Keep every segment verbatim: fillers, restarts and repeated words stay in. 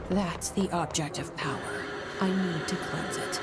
That's the object of power. I need to cleanse it.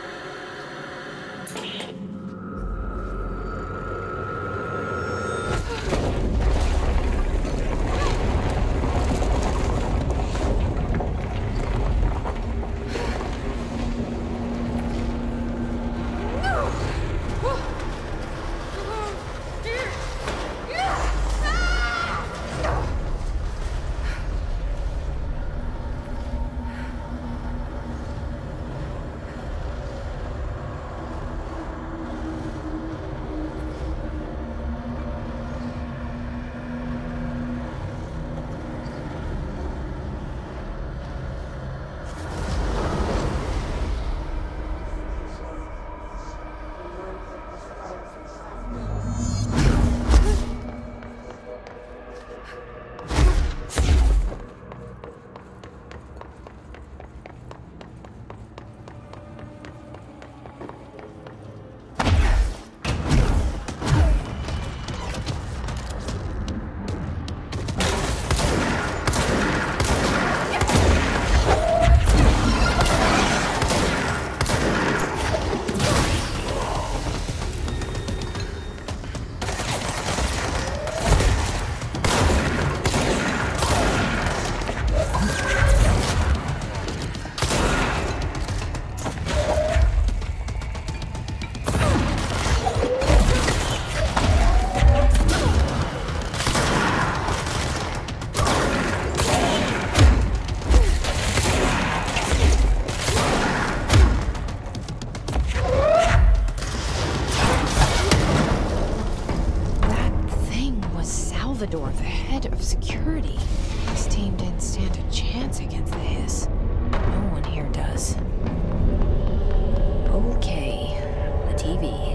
Salvador, the head of security. This team didn't stand a chance against the Hiss. No one here does. Okay, the T V.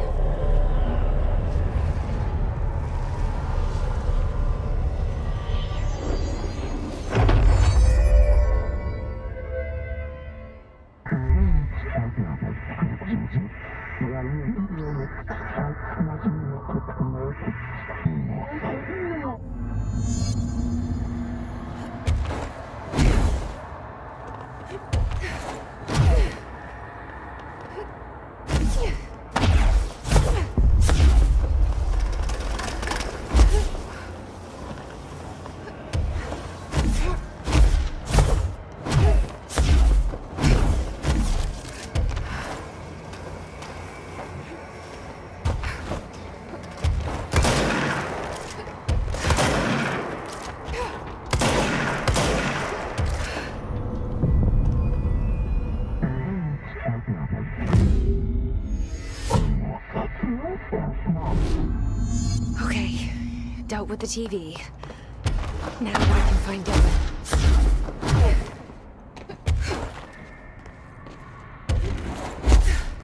Okay, dealt with the T V. Now I can find Dylan.